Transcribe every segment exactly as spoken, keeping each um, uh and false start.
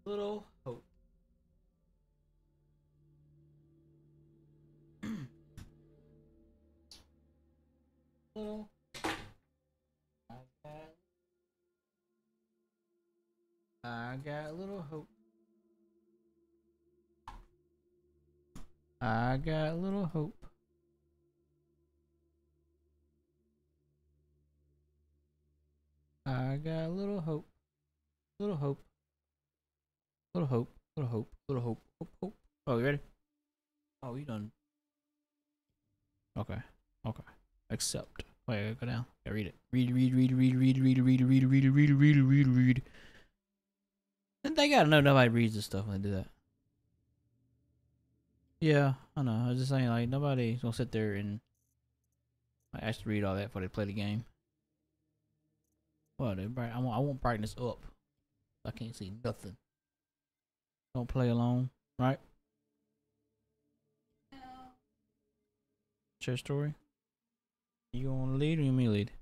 Little hope. Little. I got. I got a little hope. I got a little hope. I got a little hope. Little hope. Little hope. Little hope. Little hope. Hope. Hope. Oh, you ready? Oh, you done. Okay. Okay. Accept. Wait, go down. Yeah, read it. Read, read, read, read, read, read, read, read, read, read, read, read, read. And they gotta know nobody reads this stuff when they do that. Yeah, I know. I was just saying, like, nobody's gonna sit there and like, actually read all that before they play the game. Well, they bright. I want. I want brightness up. I can't see nothing. Don't play alone, right? Share story. You want to lead or you want me to lead?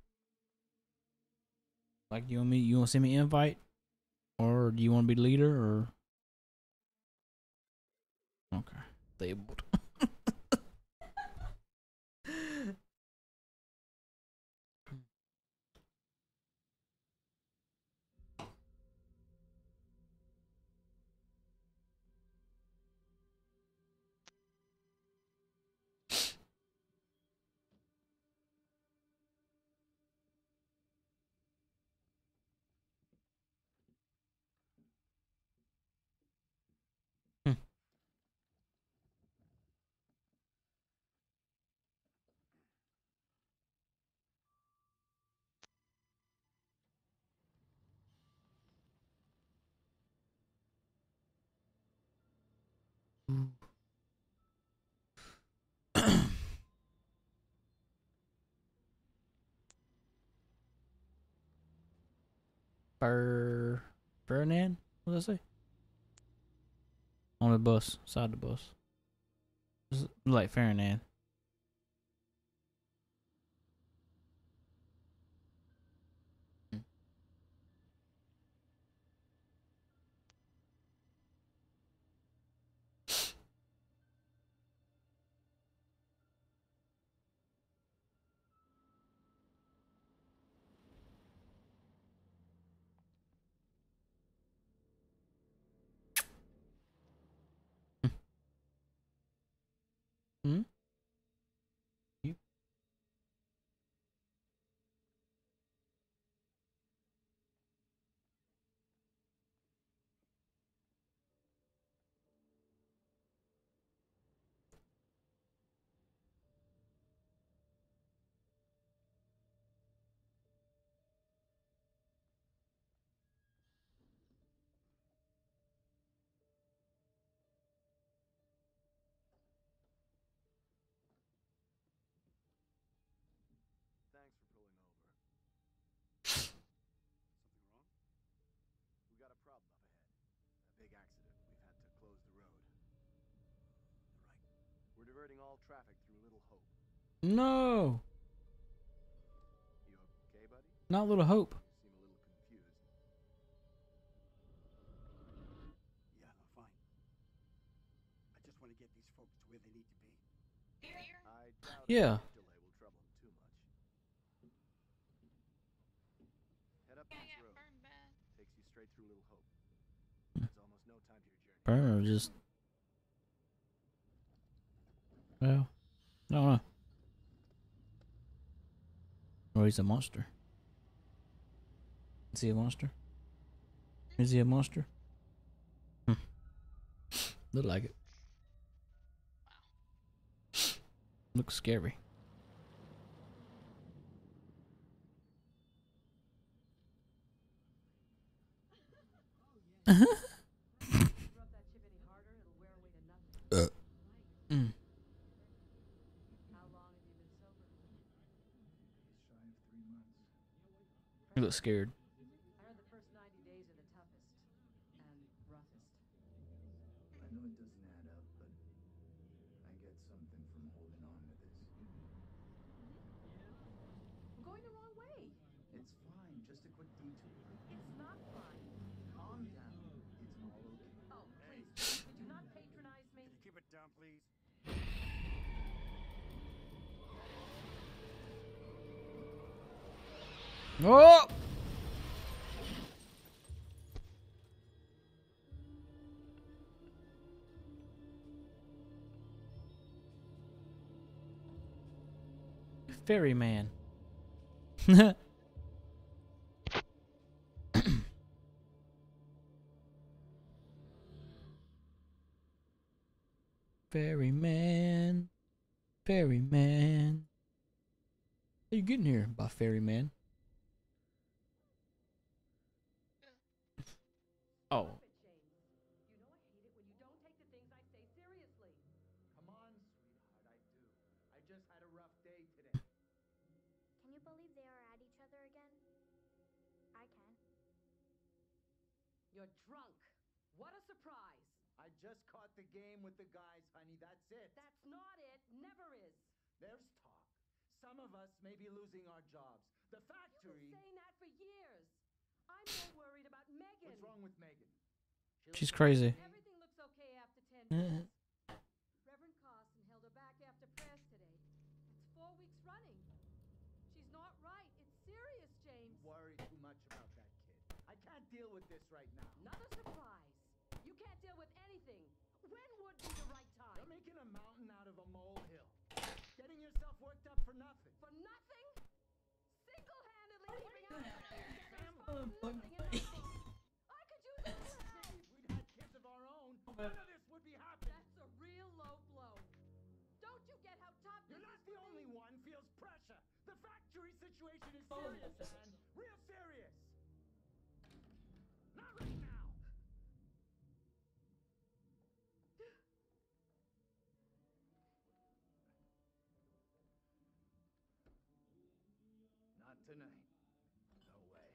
Like you want me? You want to send me an invite, or do you want to be the leader? Or okay, labeled. Fur Ferdinand? What did I say? On the bus, side the bus. Just like Ferdinand. Hmm. You Thanks for pulling over. Something wrong? We got a problem up ahead. A big accident. We've had to close the road. Right. We're diverting all traffic through Little Hope. no, You okay, buddy? not Little Hope. You seem a little confused. Yeah, I'm fine. I just want to get these folks to where they need to be. I doubt Yeah. a delay will trouble him too much. Head up this road. Takes you straight through Little Hope. There's almost no time to your journey. Burner just. Well, I don't know. Or he's a monster. Is he a monster? Is he a monster? Hmm. Look like it. Looks scary. Uh. Mm. He looks scared. I heard the first ninety days are the toughest and roughest. I know it doesn't add up, but I get something from holding on to this. We're going the wrong way. It's fine, just a quick detour. It's not fine. Calm down. It's all Oh! Ferryman. Ferryman. Ferryman. How you getting here by ferryman? Oh. Come on, sweetheart, I do. I just had a rough day today. Can you believe they are at each other again? I can. You're drunk. What a surprise. I just caught the game with the guys, honey. That's it. That's not it. Never is. There's talk. Some of us may be losing our jobs. The You've factory. been saying that for years. I'm more worried about Megan. What's wrong with Megan? She's crazy. Everything looks okay after ten Uh, minutes. Reverend Carson held her back after prayers today. It's four weeks running. She's not right. It's serious, James. You worry too much about that kid. I can't deal with this right now. Another surprise. You can't deal with anything. When would be the right time? You're making a mountain out of a molehill. Getting yourself worked up for nothing. For nothing? Single-handedly keeping out Oh, fuck. I could use a little help. If we'd had kids of our own, none of this would be happening. That's a real low blow. Don't you get how tough You're this not is the for only me? one feels pressure. The factory situation is serious, man. Real serious. Not right now. Not tonight. No way.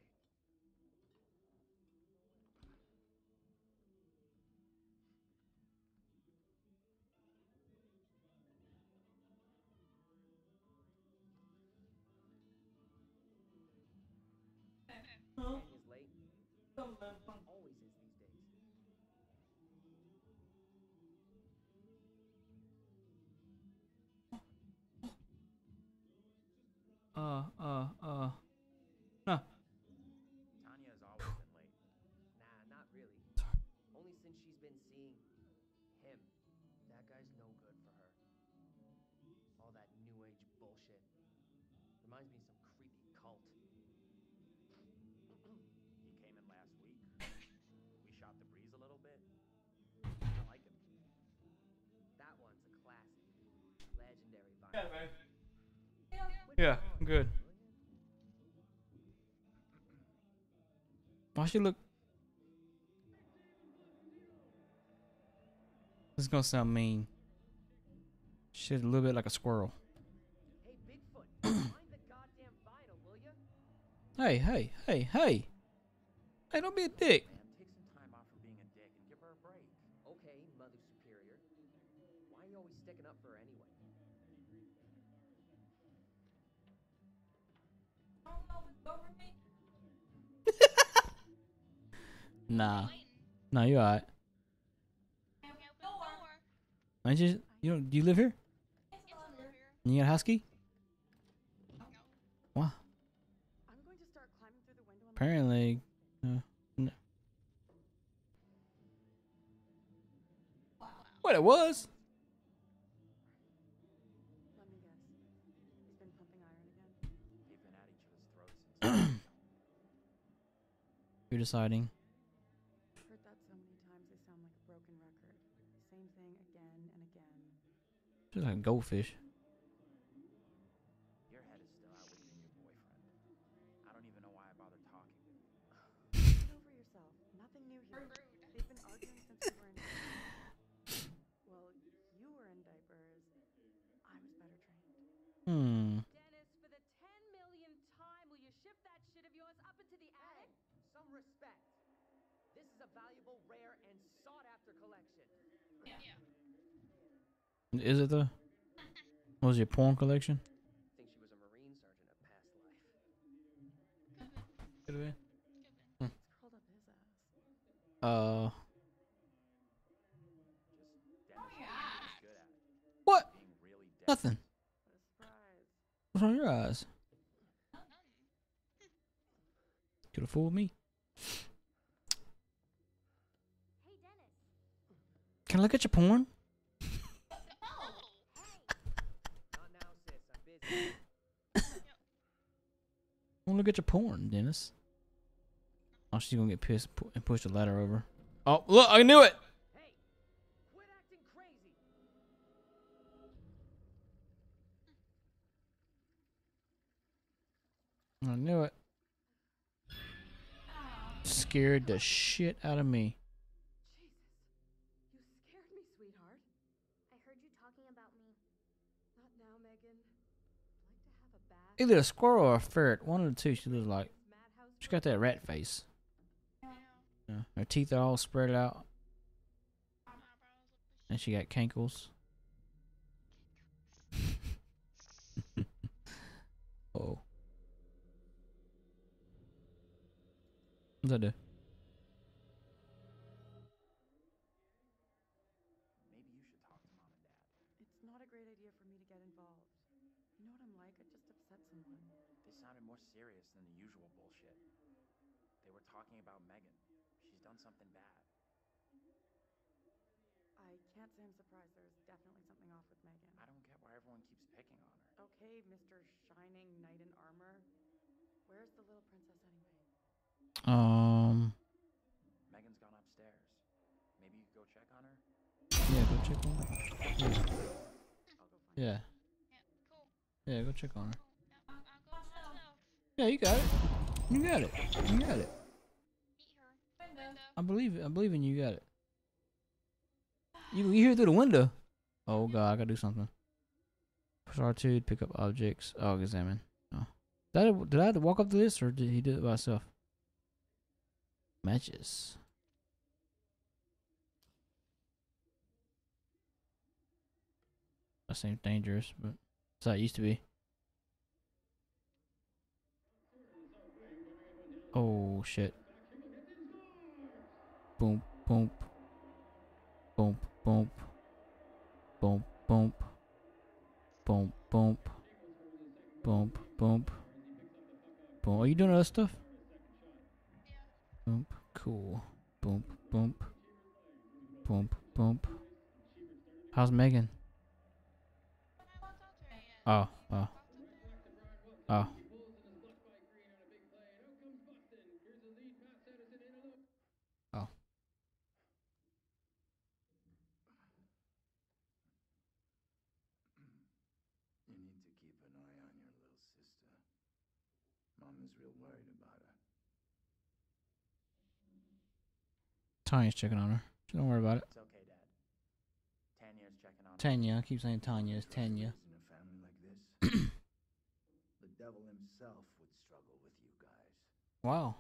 Man is late. Always is these days. Uh, uh, uh. Huh. Tanya's always been late. Nah, not really. Only since she's been seeing him. That guy's no good for her. All that new age bullshit. Reminds me of some creepy cult. He came in last week. We shot the breeze a little bit. I like him. That one's a classic. Legendary vibe. Yeah, I'm good. Why she look? This is gonna sound mean. She's a little bit like a squirrel. Hey, Bigfoot, mind the goddamn vinyl, will ya? Hey, hey, hey, hey! Hey, don't be a dick. Man, take some time off from being a dick and give her a break. Okay, Mother Superior. Why are you always sticking up for her anyway? Nah, nah, you alright. Ain't you? You don't? Do you live here? You got a husky? Wow. I'm going to start climbing through the window. Apparently, uh, no. What it was? Let me guess. He's been pumping iron again. They've been at each other's throats since. You're deciding. I've heard that so many times they sound like a broken record. Same thing again and again. Just like a goldfish. Your head is still out with you and your boyfriend. I don't even know why I bothered talking with you. Get over yourself. Nothing new here. They've been arguing since we were in diapers. Well, you were in diapers. I was better trained. Hmm. Dennis, for the ten millionth time, will you shift that shit of yours up into the attic? Some respect. This is a valuable, rare, and sought-after collection. Is it though? What was your porn collection? Think she was a Marine sergeant at past life. Could have been. It's curled up his ass. Uh. Just Dennis is really good at it. What? Being really Nothing. What a surprise. What's on your eyes? Could have fooled me. Hey, Dennis. Can I look at your porn? Not now, sis. I'm busy. I want to look at your porn, Dennis. Oh, she's gonna get pissed and pu- and push the ladder over. Oh, look! I knew it. Hey, quit acting crazy. I knew it. Scared the shit out of me. Jesus. You scared me, sweetheart. I heard you talking about me. Not now, Megan. I'd like to have a bath. Either a squirrel or a ferret. One of the two. She looks like. Madhouse She got that rat face. Yeah. Her teeth are all spread out. And she got cankles. Oh. What's that do? Maybe you should talk to mom and dad. It's not a great idea for me to get involved. You know what I'm like? I just upset someone. They sounded more serious than the usual bullshit. They were talking about Megan. She's done something bad. I can't say I'm surprised. There's definitely something off with Megan. I don't get why everyone keeps picking on her. Okay, Mister Shining Knight in Armor. Where's the little princess anyway? Um. Megan's gone upstairs. Maybe you could go check on her? Yeah, go check on her. Yeah. I'll go find Yeah. her. Yeah, go check on her. Yeah, you got it. You got it. You got it. I believe it. I believe in you. You got it. You you hear through the window. Oh god, I gotta do something. Push R two to pick up objects. Oh, examine. Oh. Did I, did I have to walk up to this or did he do it by himself? Matches. That seems dangerous, but that's how it used to be. Oh shit. Boom, boom. Boom, boom. Boom, boom. Boom, boom. Boom, boom. Boom. Are you doing other stuff? Boom. Cool. Boom, boom. Boom, boom. How's Megan? Oh, oh. Oh. Oh. You need to keep an eye on your little sister. Mom is real worried about her. Tanya's checking on her. Don't worry about it. It's okay, Dad. Tanya's checking on her. Tanya. I keep saying Tanya. It's Tanya. In a family like this, the devil himself would struggle with you guys. Wow.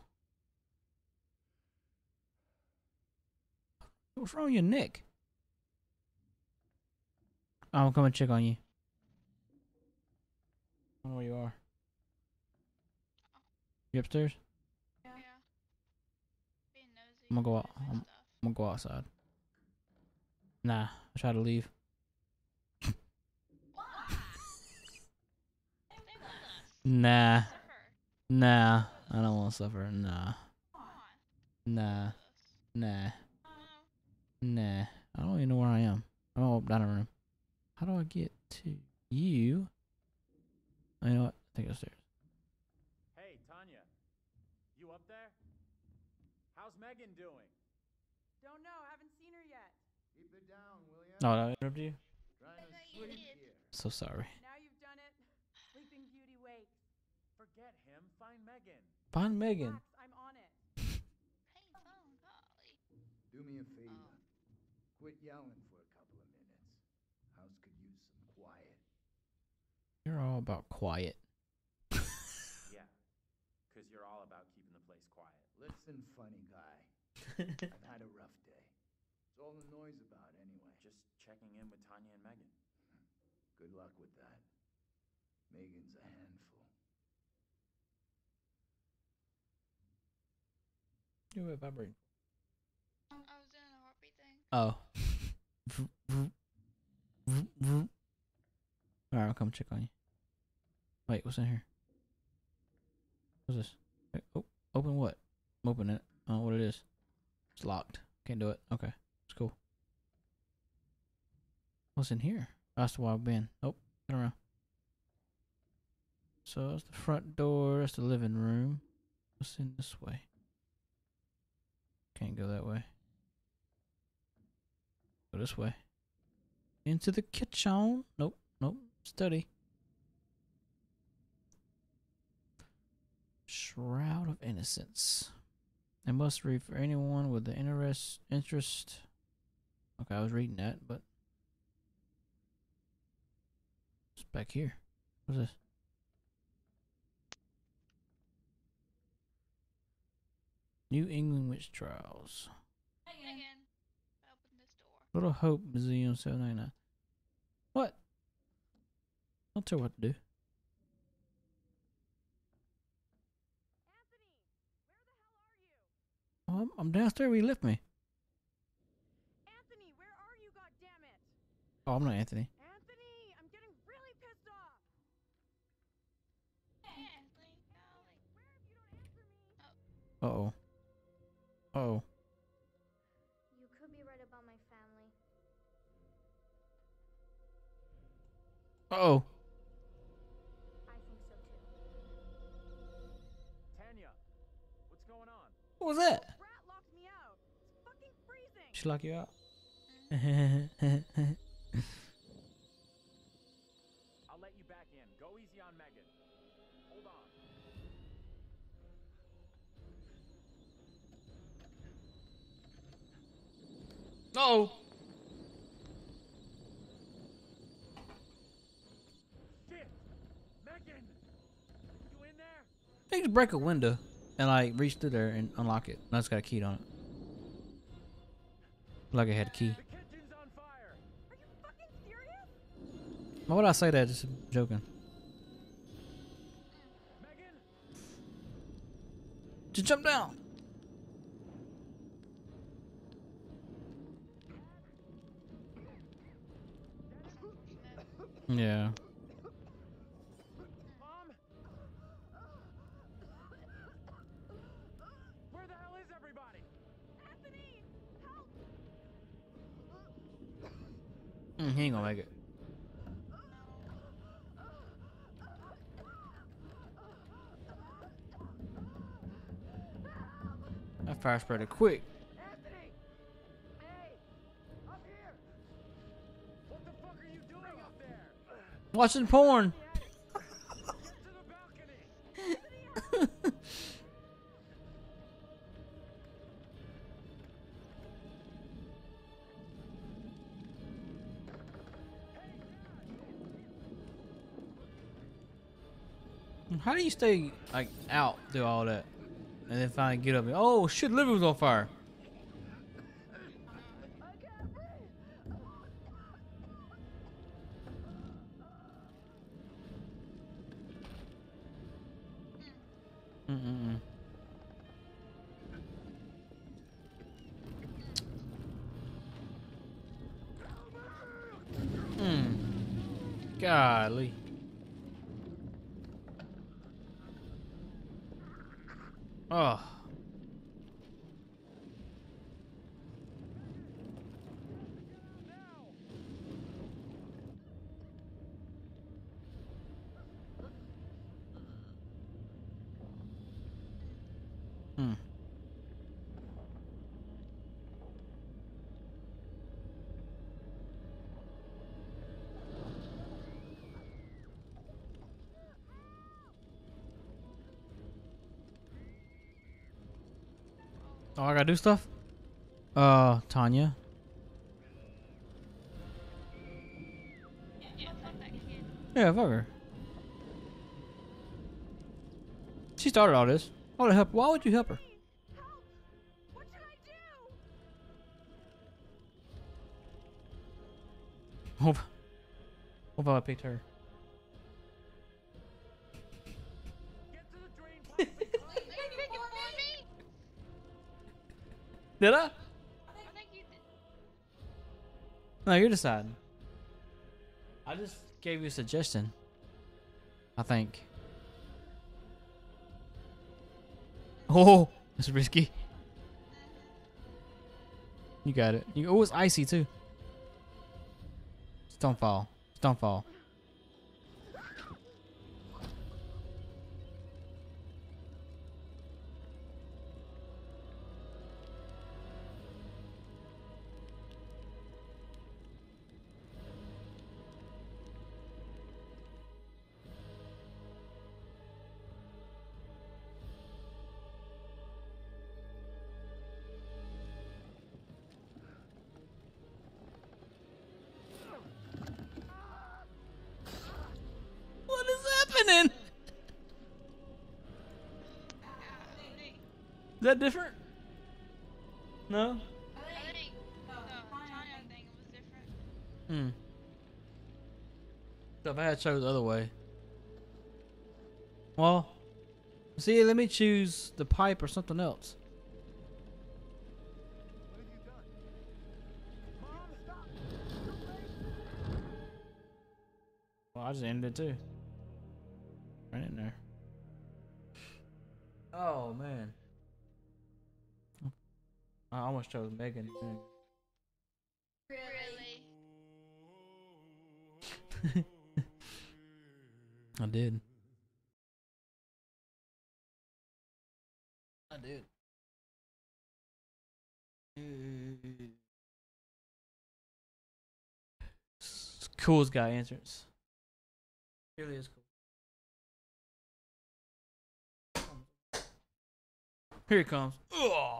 What's wrong with your neck? I'm coming to check on you. I don't know where you are. You upstairs? Yeah. Being nosy. I'm gonna go out. nosy I'm, stuff. I'm gonna go outside. Nah, I try to leave. Stay with us. Nah, Suffer. nah. I don't want to suffer. Nah, Come on. nah, With us. nah, Oh, nah. I don't even know where I am. I'm all down the room. How do I get to you? Oh, you know what? I think upstairs. Hey, Tanya. You up there? How's Megan doing? Don't know. Haven't seen her yet. Keep it down, will ya? No, did I interrupt you? Trying I to thought you sleep did. here. So sorry. Now you've done it. Sleeping Beauty wakes. Forget him. Find Megan. Find Megan. Relax, I'm on it. hey, phone, golly. Do me a favor. Oh. Quit yelling for a couple of minutes. House could use some quiet. You're all about quiet. Yeah. Because you're all about keeping the place quiet. Listen, funny guy. I've had a rough day. What's all the noise about anyway? Just checking in with Tanya and Megan. Good luck with that. Megan's a handful. You're vibrating. I was doing a heartbeat thing. Oh. Alright, I'll come check on you. Wait, what's in here? What's this? Wait, oh, oh, Open what? I'm opening it. I don't know what it is. It's locked. Can't do it. Okay. It's cool. What's in here? That's the wild bin. Oh, turn around. So that's the front door. That's the living room. What's in this way? Can't go that way. Go this way. Into the kitchen. Nope. Nope. Study. Shroud of Innocence. I must read for anyone with the interest. Interest. Okay, I was reading that, but it's back here. What's this? New England Witch Trials. Again. Open this door. Little Hope Museum seven ninety-nine. What? Don't tell her what to do. Oh, I'm, I'm downstairs where you left me. Anthony, where are you, goddammit? Oh, I'm not Anthony. Anthony, I'm getting really pissed off. Hey, Anthony, golly. Where if you don't answer me? Uh oh. Uh oh. You could be right about my family. Uh oh. I think so too. Tanya, what's going on? What was that? Brat locked me out. It's fucking freezing. She lock you out? I'll let you back in. Go easy on Megan. Hold on. No. Shit! Megan! You in there? You can break a window and like reach through there and unlock it. Now it's got a key on it. Like it had a key. The kitchen's on fire! Are you fucking serious? Why would I say that? Just joking. Megan! Just jump down. Yeah. Mom? Where the hell is everybody? Anthony, help! Mm, he ain't gonna make it. That fire spreaded quick. Anthony! Hey! Up here! What the fuck are you doing up there? Watching porn. Get to the balcony! How do you stay like out through all that, and then finally get up and oh shit, living was on fire. Mm-mm-mm. Mm. Golly. Oh. Hmm. Oh, I gotta do stuff? Uh, Tanya. Yeah, fuck that kid. Yeah, fuck her. She started all this. I would help. Why would you help her? Help! What should I do? Hope. Hope I picked her. Get to the drain pipe and climb Are you picking for me? Did I? I think you did. No, you're deciding. I just gave you a suggestion. I think. Oh, that's risky. You got it. You, oh, it's icy too. Just don't fall. Just don't fall. What is happening? Is that different? No? I think the Tanya thing was different. Hmm. So if I had chose the other way. Well, see, let me choose the pipe or something else. Well, I just ended it too. Right in there. Oh man. I almost chose Megan. Really? I did. I did. It's coolest guy entrance. Really is cool. Here he comes. Ugh.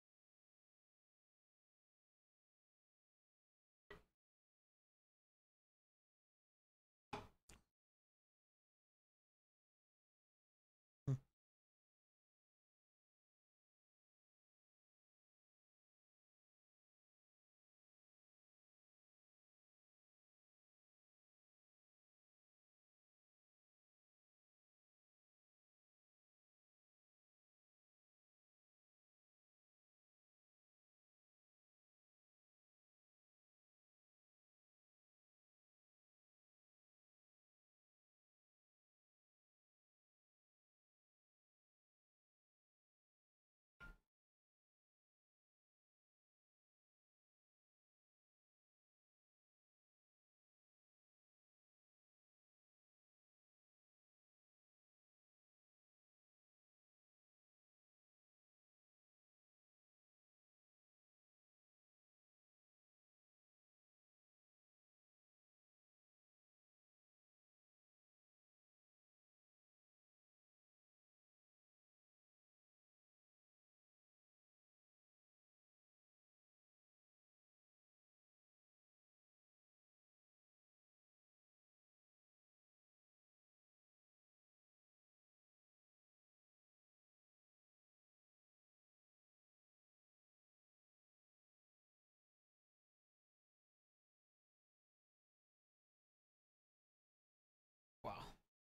Wow.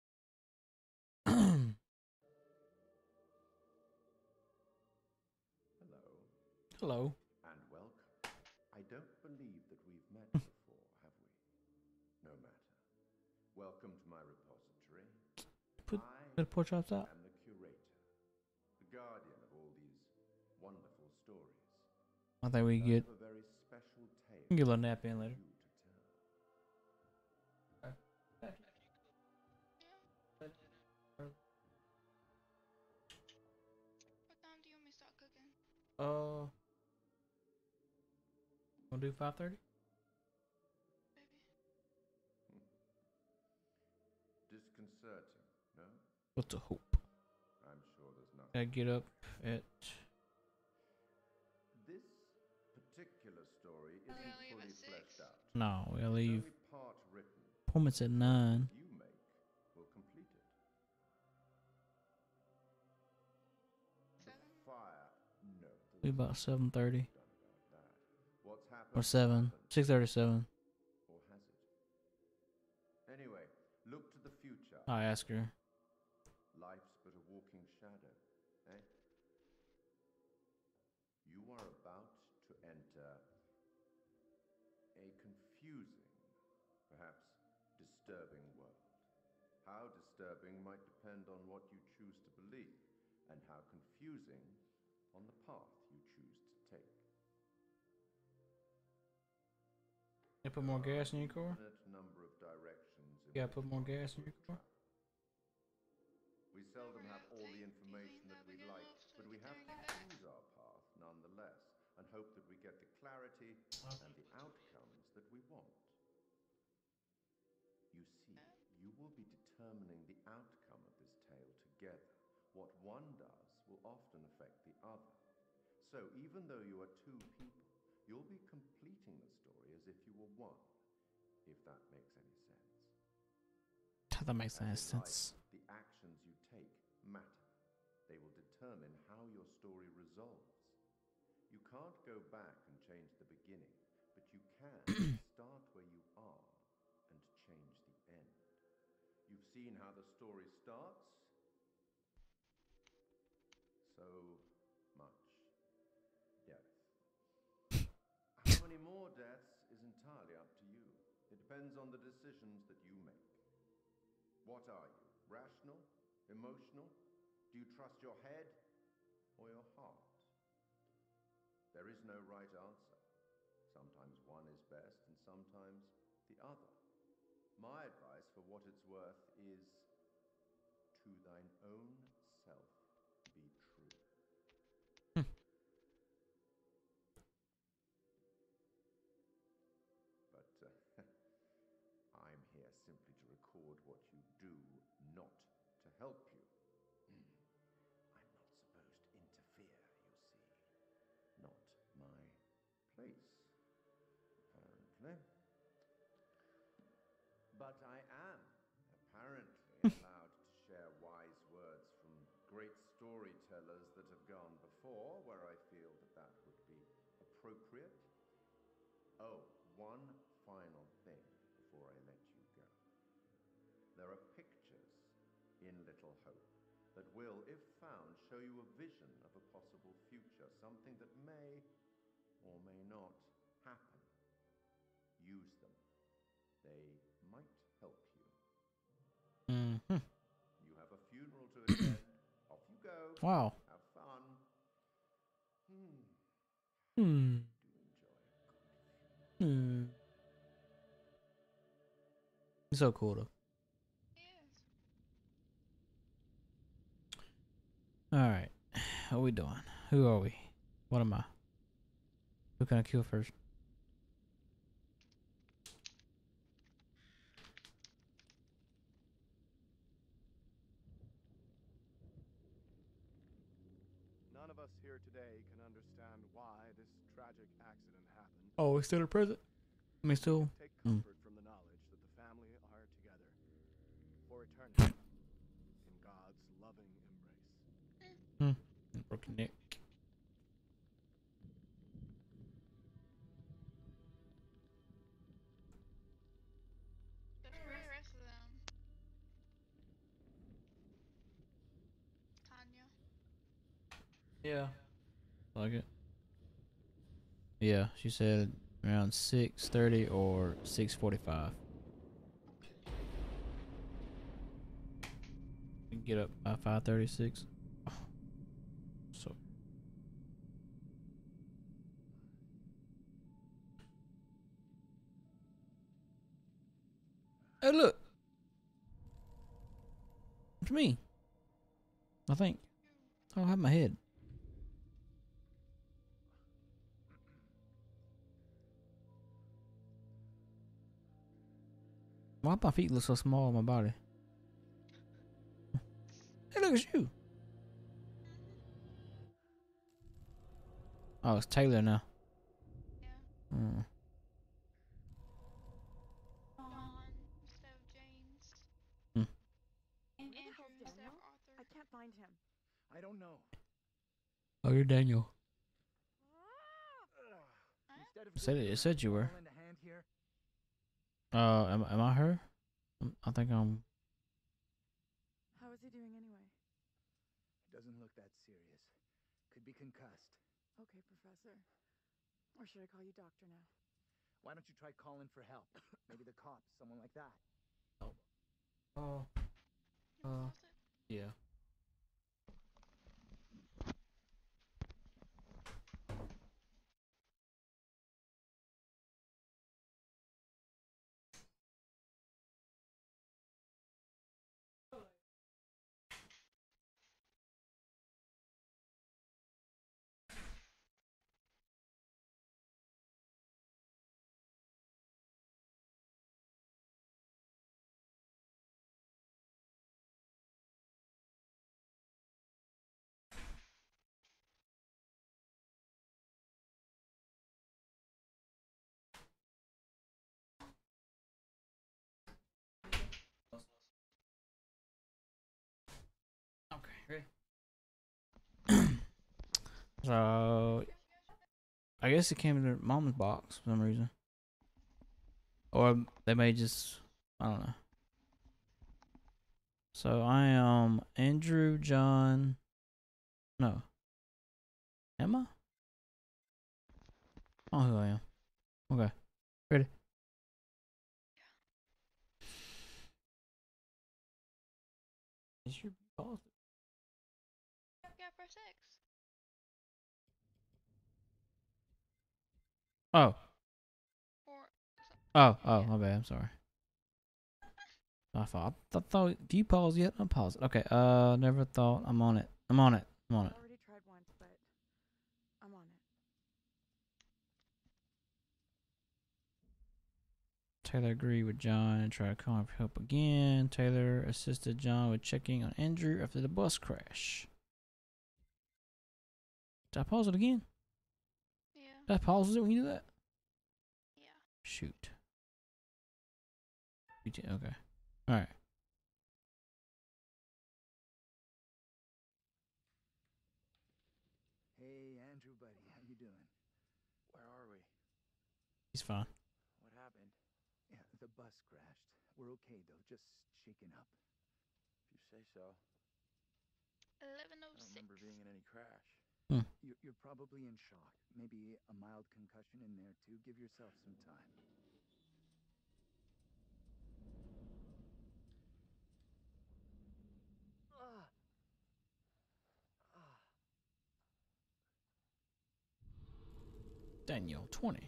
Hello. Hello. And welcome. I don't believe that we've met before, have we? No matter. Welcome to my repository. Put I put pork chops out. am the curator, the guardian of all these wonderful stories. I think we I get have a very special tale we can get a little nap in later. for you to tell. What time do you want me to start cooking? Uh, wanna do five thirty? Baby. Disconcerting, no? What's the hope? I'm sure there's nothing. I get up at This particular story We're isn't gonna leave fully at six. fleshed out. no. We gotta It's leave. only part written. Appointment's at nine. You make will complete it. The Seven? fire, no. Be about seven thirty Done about that. What's happened? or seven. happened, Six thirty-seven. or has it? Anyway, look to the future. I ask her. Life's but a walking shadow, eh? You are about to enter a confusing, perhaps disturbing world. How disturbing might depend on what you choose to believe, and how confusing confusing on the path you choose to take. You put more gas in your car? Infinite number of directions in You gotta which put more one gas in could your car? travel. We seldom have all the information that we'd like, but we have to choose our path nonetheless, and hope that we get the clarity and the outcomes that we want. You see, you will be determining the outcome of this tale together. What one does will often affect the other. So even though you are two people, you'll be completing the story as if you were one, if that makes any sense. That makes any As in life, sense. the actions you take matter. They will determine how your story resolves. You can't go back and change the beginning, but you can start where you are and change the end. You've seen how the story starts. So much death. How many more deaths is entirely up to you. It depends on the decisions that you make. What are you? Rational? Emotional? Do you trust your head or your heart? There is no right answer. Sometimes one is best and sometimes the other. My advice, for what it's worth, is to thine own self be true. But uh, I'm here simply to record what you do, not to help you. I'm not supposed to interfere, you see. Not my place, apparently. But I am, apparently, allowed to share wise words from great storytellers that have gone before, where I feel that that would be appropriate. Oh, one final thing before I let you go. There are pictures in Little Hope that will, if found, show you a vision of a possible future, something that may or may not happen. Use them. They might help you. Mm-hmm. You have a funeral to attend. Off you go. Wow. Have fun. Hmm. Hmm. Do enjoy a good funeral. Hmm. It's so cool though. Alright. What are we doing? Who are we? What am I? Who can I kill first? None of us here today can understand why this tragic accident happened. Oh, we're still in prison? I mean, still. Take Mm. comfort from the knowledge that the family are together for eternity in God's loving embrace. Hmm. Broken neck. Just free the rest of them. Tanya. Yeah. Like it. Yeah, she said around six thirty or six forty-five. We can get up by five thirty-six. Oh. So. Hey, look. It's me. I think. I don't have my head. Why my feet look so small on my body? Hey, look at you. Oh, it's Taylor now. Yeah. Hmm. Dawn instead of James. Hmm. Andrew Where the hell's instead of Daniel? Arthur. I can't find him. I don't know. Oh, you're Daniel. Instead of It said it, it said you were. all in the hand here, Uh, am, am I her? Um, I think I'm. How is he doing anyway? it doesn't look that serious. Could be concussed. Okay, Professor. Or should I call you Doctor now? Why don't you try calling for help? Maybe the cops, someone like that. Oh. Uh. Was it? Yeah. ready? So, I guess it came in their mom's box for some reason. Or they may just, I don't know. So I am Andrew, John, no, Emma? I don't know who I am. Okay, ready? Is your pause? Yeah, for six. Oh. Or Oh, oh, my bad. I'm sorry. I thought, I thought, do you pause yet? I'm paused. Okay, uh, never thought. I'm on it. I'm on it. I'm on it. I already tried once, but I'm on it. Taylor agreed with John and tried calling for help again. Taylor assisted John with checking on Andrew after the bus crash. Did I pause it again? yeah. Did I pause it when you do that? Yeah. Shoot. You did, okay. Alright. Hey, Andrew, buddy, how you doing? Where are we? He's fine. What happened? Yeah, the bus crashed. We're okay, though, just shaken up. If you say so. Eleven I oh don't six. remember being in any crash. Hmm. You're, you're probably in shock. Maybe a mild concussion in there, too. Give yourself some time. Ah. Ah. Daniel, twenty.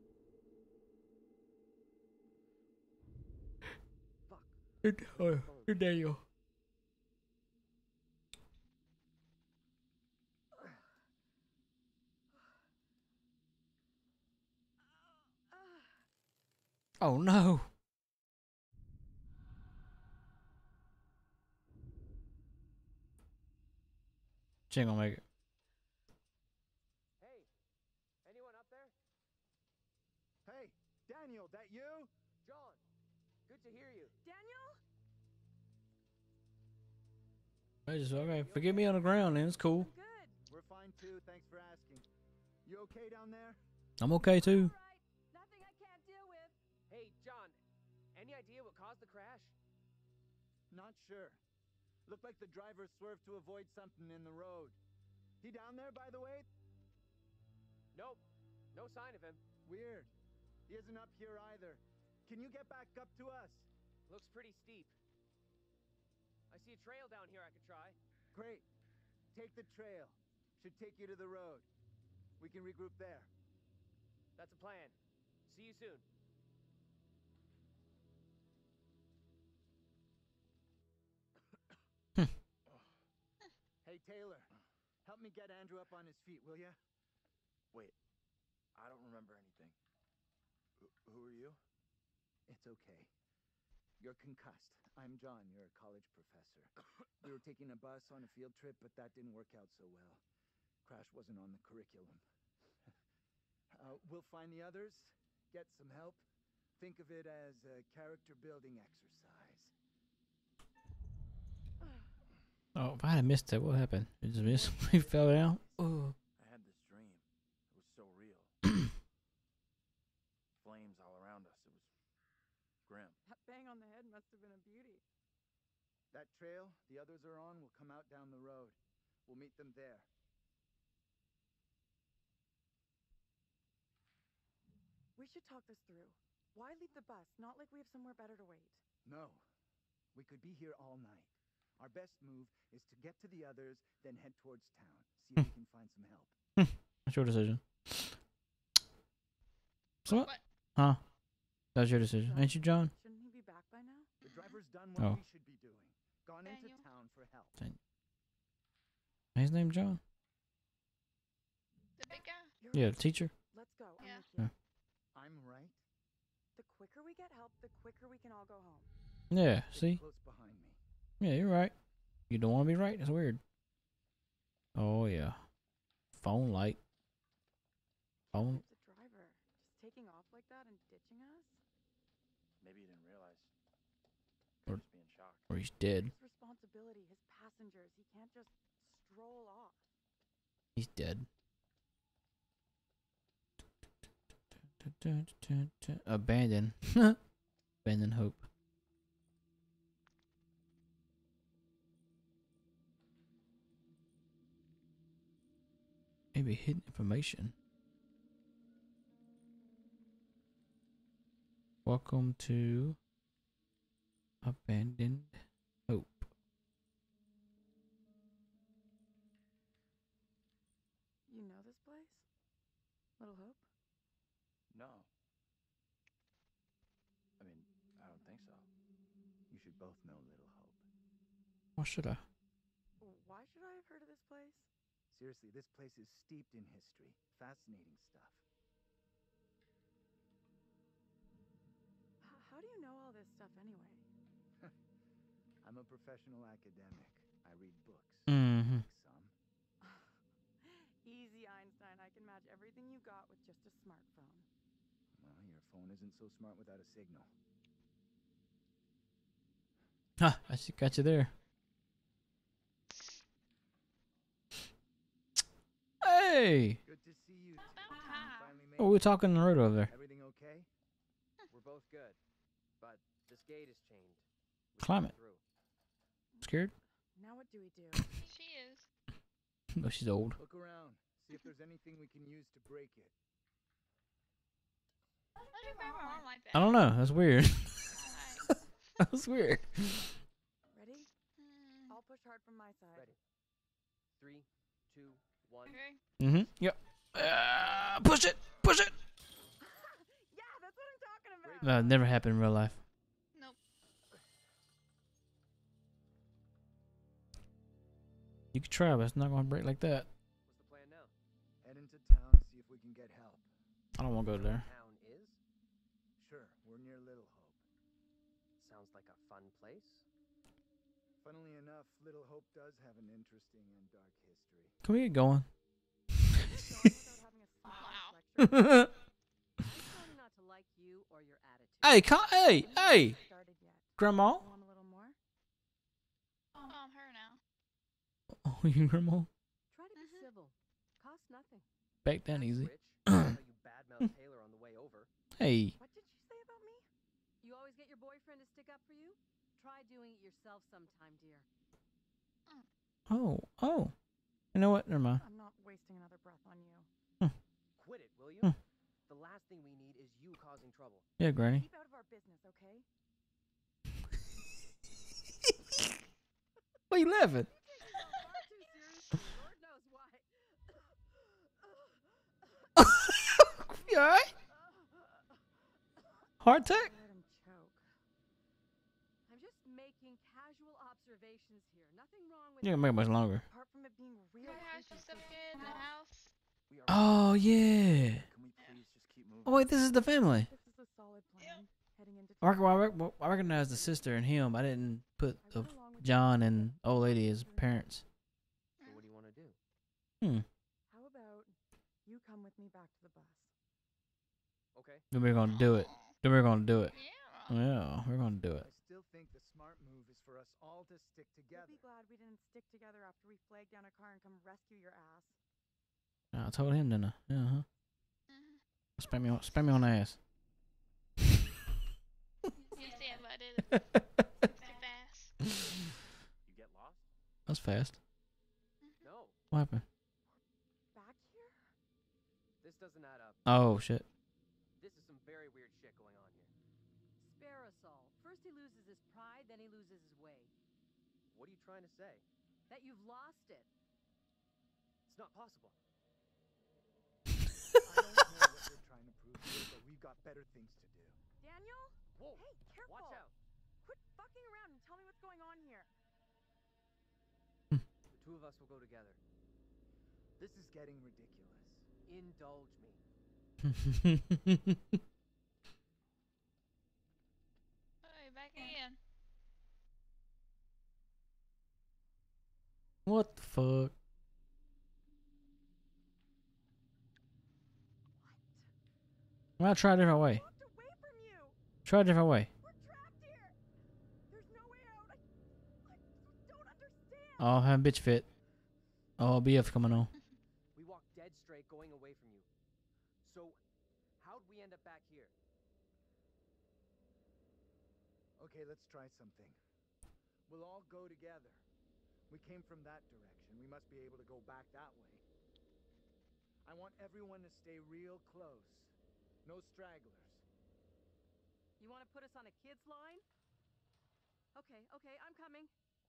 Fuck. You're, oh, you're Daniel. Oh no. She ain't gonna make it. Hey, anyone up there? Hey, Daniel, that you? John, good to hear you. Daniel? I just, okay, forget me on the ground then. It's cool. I'm good. We're fine too, thanks for asking. You okay down there? I'm okay too. All right. Nothing I can't deal with. Hey, John, any idea what caused the crash? Not sure. Looked like the driver swerved to avoid something in the road. He down there, by the way? Nope, no sign of him. Weird. He isn't up here either. Can you get back up to us? Looks pretty steep. I see a trail down here I could try. Great. Take the trail. Should take you to the road. We can regroup there. That's a plan. See you soon. Hey, Taylor. Help me get Andrew up on his feet, will ya? Wait. I don't remember anything. Wh- who are you? It's okay. You're concussed. I'm John. You're a college professor. We were taking a bus on a field trip, but that didn't work out so well. Crash wasn't on the curriculum. uh, we'll find the others, get some help. Think of it as a character building exercise. Oh, if I had missed it, what happened? It just missed. He fell down. Oh. I had this dream. It was so real. Flames all around us. It was grim. That bang on the head must have been a beauty. That trail the others are on will come out down the road. We'll meet them there. We should talk this through. Why leave the bus? Not like we have somewhere better to wait. No. We could be here all night. Our best move is to get to the others, then head towards town. See if we can find some help. That's your decision. So what? What? Huh? That's your decision. Ain't you, John? Shouldn't he be back by now? The driver's done what Oh. we should be doing. Gone into Daniel. town for help. His name John? The big guy? You're Yeah, right. the teacher. Let's go. I'm Yeah. with you. Yeah. I'm right. The quicker we get help, the quicker we can all go home. Yeah, Stay see? close behind me. Yeah, you're right. You don't want to be right? That's weird. Oh, yeah. Phone light. Phone. It's a driver. Just taking off like that and ditching us? Maybe you didn't realize. Or- Could just be in shock. Or he's dead. His responsibility, his passengers. He can't just He's dead. Abandon. Abandon hope. Maybe hidden information. Welcome to Abandoned Hope. You know this place? Little Hope? No. I mean, I don't think so. You should both know Little Hope. Why should I? Why should I have heard of this place? Seriously, this place is steeped in history. Fascinating stuff. H- how do you know all this stuff anyway? I'm a professional academic. I read books. Mm-hmm. Like some. Easy, Einstein. I can match everything you got with just a smartphone. Well, your phone isn't so smart without a signal. Huh, I see, got you there. Hey! Good to see you. What two. about You Kyle? finally made Oh, it. we're talking on the road over there. Everything okay? We're both good, but this gate is chained. We Climb can't it. through. Scared? Now what do we do? She is. No, she's old. Look around. See if there's anything we can use to break it. Why did you grab my arm like that? I don't know. That's weird. Alright. That was weird. Ready? Hmm. I'll push hard from my side. Ready. Three, two, one. Okay. Mm-hmm. Yep. Uh, push it. Push it. Yeah, that's what I'm talking about. No, never happened in real life. Nope. You could try, but it's not gonna break like that. What's the plan now? Head into town, see if we can get help. I don't want to go there. Town is? Sure, we're near Little Hope. Sounds like a fun place. Funnily enough, Little Hope does have an interesting and dark history. Can we get going? Without having a Wow. science lecture. I'm trying not to like you or your attitude. Hey, con- hey, hey, Started yet. Grandma. You want a little more? Oh, I'm her now. Oh, you Grandma. Try to be Mhm. civil. Costs nothing. Back down easy. Rich, I saw you badmouth Taylor on the way over. Hey. What did you say about me? You always get your boyfriend to stick up for you? Try doing it yourself sometime, dear. Oh, oh. You know what? Never mind. I'm not wasting another breath on you. Quit it, will you? Hmm. The last thing we need is you causing trouble. Yeah, Granny. Keep out of our business, okay? Why you laughing? Far too seriously. Lord knows why. You alright? Heart attack? I let him choke. I'm just making casual observations here. Nothing wrong with You can make it much longer. Apart from it being real Her house creepy, just up so here in the house. We are Oh, yeah. Can we please just keep moving? Oh, wait, this is the family. this is a solid plan. Yep. Heading into I, rec- town. I, rec- I recognize the sister and him. I didn't put I the went along with John you. and old lady as parents. So what do you want to do? Hmm. How about you come with me back to the bus? Okay. Then we're gonna do it. Then we're gonna do it. Yeah. Yeah, we're gonna do I it. still think the smart move is for us all to stick You'll together. be glad we didn't stick together after we flagged down a car and come rescue your ass. I told him, didn't I? Yeah, huh? Mhm. Spam me on, spam me on the ass. You see if I did it too fast. You get lost? That's fast. No. What happened? Back here? This doesn't add up. Oh shit. This is some very weird shit going on here. Spare us all. First he loses his pride, then he loses his way. What are you trying to say? That you've lost it. It's not possible. I don't know what we're trying to prove here, but we've got better things to do. Daniel? Whoa. Hey, careful! Watch out. Quit fucking around and tell me what's going on here. The two of us will go together. This is getting ridiculous. Indulge me. Hey, back again. What the fuck? What? Well, try a different way. I walked away from you! Try a different way. We're trapped here! There's no way out! I, I don't understand! Oh, have a bitch fit. Oh, B F coming on. We head straight going away from you. So, how'd we end up back here? Okay, let's try something. We'll all go together. We came from that direction. We must be able to go back that way. I want everyone to stay real close. No stragglers. You want to put us on a kid's line? Okay, okay, I'm coming.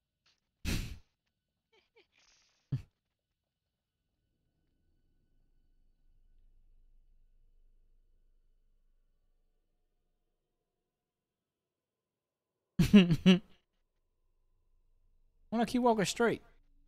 Why not keep walking straight?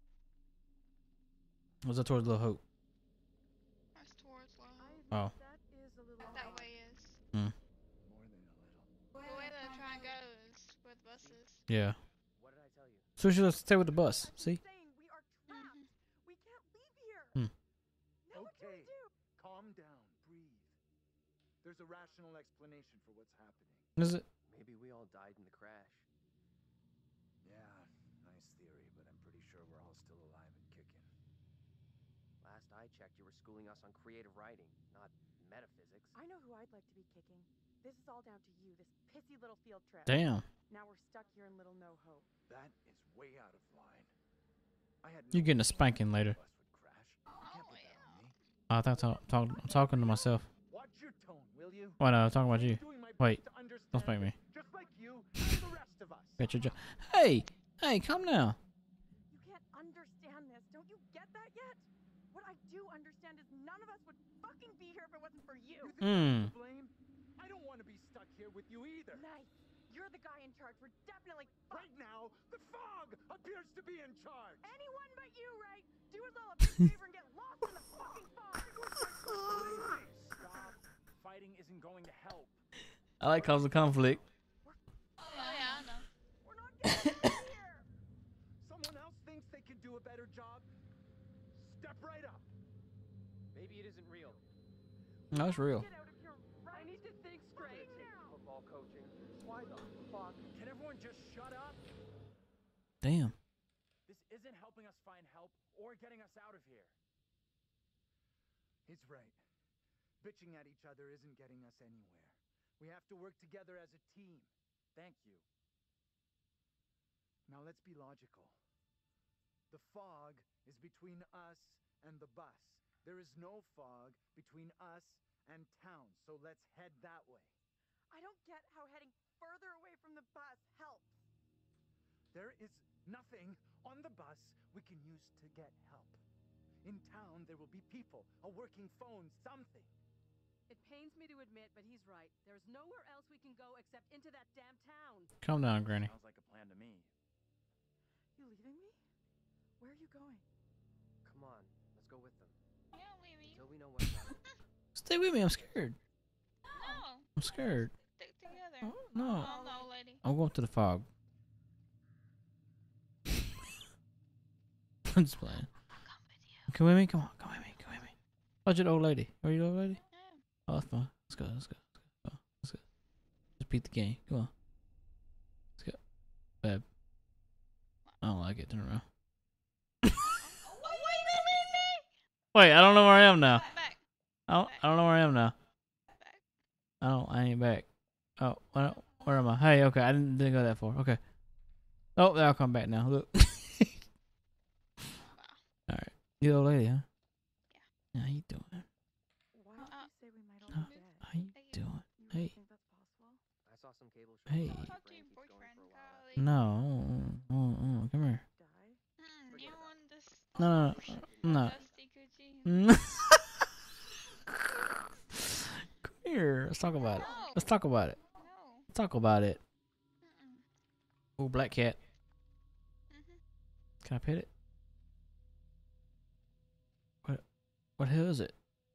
Was that towards Little Hope? That's towards Little Hope. Oh. That is a little That way is. Hmm. More than a little. The way that I'm trying to go is where the bus is. Yeah. What did I tell you? So we should stay with the bus. See? saying we are trapped. We can't leave here. Hmm. Now what do we Okay, do? calm down. Breathe. There's a rational explanation for what's happening. Is it? Maybe we all died in the crash. Yeah, nice theory, but I'm pretty sure we're all still alive and kicking. Last I checked, you were schooling us on creative writing, not metaphysics. I know who I'd like to be kicking. This is all down to you, this pissy little field trip. Damn. Now we're stuck here in Little No Hope. That is way out of line. I had You're getting a spanking later. bus would crash. You can't put that on me. I thought talk, talk, I'm talking to myself. Watch your tone, will you? Why no? I'm talking about you. I'm doing my Wait. best to understand Don't spank me. Just like you and the rest of us. Got your job. Hey, hey, come now. You can't understand this. Don't you get that yet? What I do understand is none of us would fucking be here if it wasn't for you. You think I'm Hmm. to blame? I don't want to be stuck here with you either. Nice. You're the guy in charge. We're definitely Right now, the fog appears to be in charge. anyone but you, right? Do us all a big favor and get lost in the fucking fog. Lady, stop. Fighting isn't going to help. I like cause of conflict. Oh yeah, I know. We're not getting out of here. Someone else thinks they can do a better job. Step right up. Maybe it isn't real. No, it's real. Get out of here right I need to think straight. now. Football coaching. Why the fuck? Can everyone just shut up? Damn. This isn't helping us find help or getting us out of here. He's right. Bitching at each other isn't getting us anywhere. We have to work together as a team. Thank you. Now let's be logical. The fog is between us and the bus. There is no fog between us and town, so let's head that way. I don't get how heading further away from the bus helps. There is nothing on the bus we can use to get help. In town, there will be people, a working phone, something. It pains me to admit, but he's right. There's nowhere else we can go except into that damn town. Calm down, Granny. Sounds like a plan to me. You leaving me? Where are you going? Come on, let's go with them. You don't leave me. Until we know what's up. Stay with me. I'm scared. No. I'm scared. Stick together. Oh, no. Oh no, lady. I'm going to the fog. I'm just playing. I'll come with you. Come with me. Come on. Come with me. Come with me. Budget old lady. Are you the old lady? Yeah. Oh, that's fine. Let's go. Let's go. Let's go. Let's go. Just beat the game. Come on. Let's go. Babe. I don't like it. Turn around. Oh, wait a minute. Wait, I don't know where I am now. Back, back, I don't, I don't know where I am now. back. I don't. I ain't back. Oh, where, where am I? Hey, okay. I didn't, didn't go that far. Okay. Oh, I'll come back now. Look. All right. You the old lady, huh? Yeah. How you doing? Why Uh, did you say we might all uh, be dead? How you Hey. doing? You really Hey. think that's possible? I saw some cable Hey. showing Talk how to your your brain keeps going boyfriend, for a while. Kylie. No. Oh, oh, come here. Die? Hmm, you want this No, no, no. dusty coochie? No. Come here. Let's talk about it. No. Let's talk about it. No. Let's talk about it. Mm-mm. Oh, black cat. Mhm. Can I pet it? What? What the hell is it?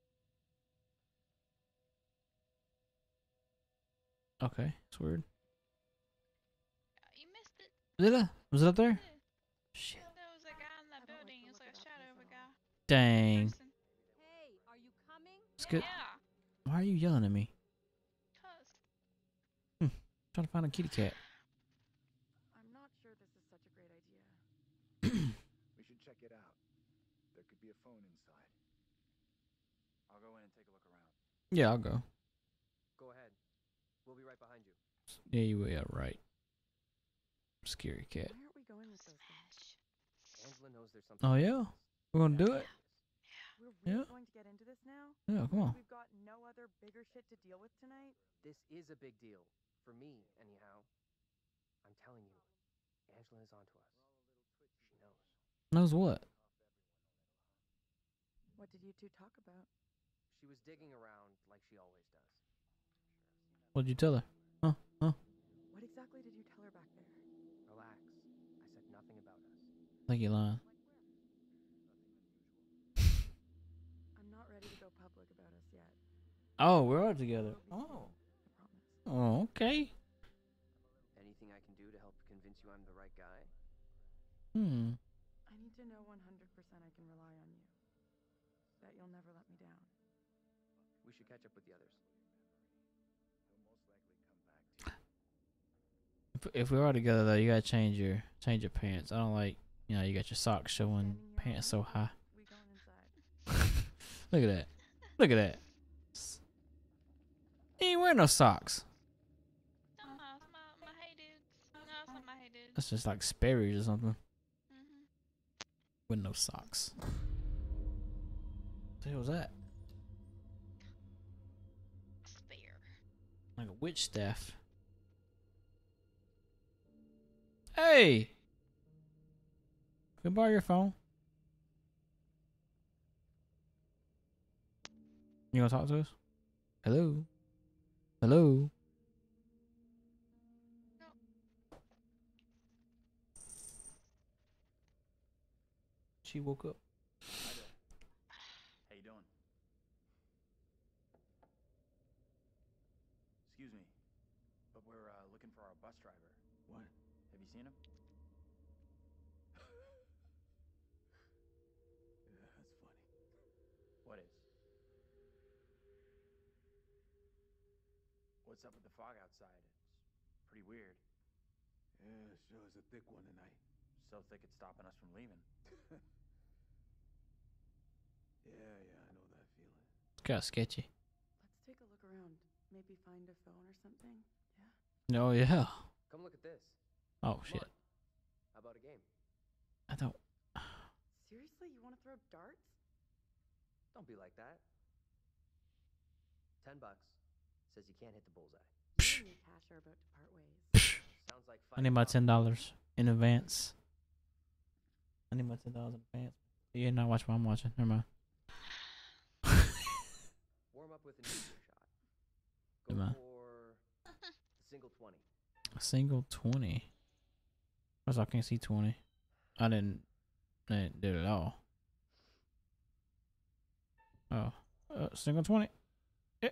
Okay, it's weird. You missed it. Did I? Was it up there? Yeah. Shit. There was a guy in that building. It was like a shadow of a guy. Dang. Person. Hey, are you coming? It's good. Yeah. Why are you yelling at me? Cuz. Trying to find a kitty cat. I'm not sure this is such a great idea. We should check it out. There could be a phone inside. Yeah, I'll go. Go ahead. We'll be right behind you. Yeah, you are right. Scary cat. Where are we going with those things? Angela knows there's something. Oh yeah, we're gonna do it. We're really Yeah. going to get into this now? Yeah, come on. We've got no other bigger shit to deal with tonight? This is a big deal. For me, anyhow. I'm telling you, Angela is onto us. She knows. Knows what? What did you two talk about? She was digging around like she always does. What'd you tell her? Huh? Huh? What exactly did you tell her back there? Relax. I said nothing about us. I think you're lying. I'm not ready to go public about us yet. Oh, we're all together. We'll be Oh. soon, I promise. Oh, okay. Anything I can do to help convince you I'm the right guy? Hmm. I need to know one hundred percent I can rely on you. That you'll never let me down. We should catch up with the others. If, if we're all together though, you gotta change your change your pants. I don't like, you know, you got your socks showing, Standing your pants so ground? high. We going inside. Look at that. Look at that. He ain't wearing no socks. No, it's my, my hey dudes. No, it's not my hey dudes. That's just like Sperry's or something. Mm-hmm. With no socks. What the hell was that? Spare. Like a witch staff. Hey! Can I borrow your phone? You wanna talk to us? Hello? Hello? She woke up. Hi there. How you doing? Excuse me, but we're uh, looking for our bus driver. What? Have you seen him? Yeah, that's funny. What is? What's up with the fog outside? It's pretty weird. Yeah, sure is a thick one tonight. So thick it's stopping us from leaving. Yeah, yeah, I know that feeling. It's kinda sketchy. Let's take a look around. Maybe find a phone or something. Yeah? Oh yeah. Come look at this. Oh Come shit. on. How about a game? I don't. Seriously? You want to throw darts? Don't be like that. Ten bucks. Says you can't hit the bullseye. You and me, Cash, are about to part ways. Sounds like I need my ten dollars in advance. I need my ten dollars in advance. You're not watching what I'm watching. Never mind. Warm up with an easier shot. Go Never mind. for a single twenty. A single twenty. First, I can't see twenty. I didn't. I didn't do it at all. Oh, uh, single twenty. Yeah.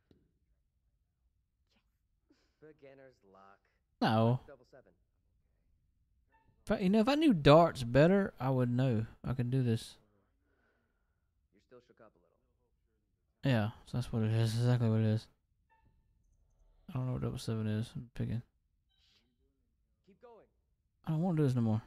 Beginner's luck. No. Double seven. If I, you know, if I knew darts better, I would know. I could do this. You're still shook up a little. Yeah, so that's what it is. Exactly what it is. I don't know what double seven is. I'm picking. Keep going. I don't want to do this no more.